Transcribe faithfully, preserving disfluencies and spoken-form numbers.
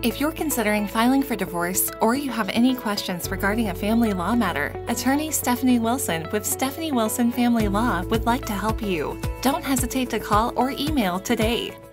If you're considering filing for divorce or you have any questions regarding a family law matter, attorney Stephanie Wilson with Stephanie Wilson Family Law would like to help you. Don't hesitate to call or email today.